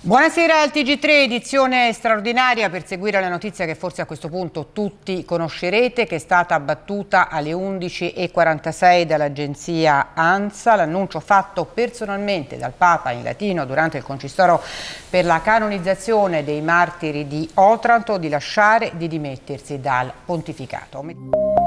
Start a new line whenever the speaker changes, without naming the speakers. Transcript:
Buonasera al TG3, edizione straordinaria per seguire la notizia che forse a questo punto tutti conoscerete, che è stata battuta alle 11:46 dall'agenzia ANSA, l'annuncio fatto personalmente dal Papa in latino durante il concistoro per la canonizzazione dei martiri di Otranto di lasciare di dimettersi dal pontificato.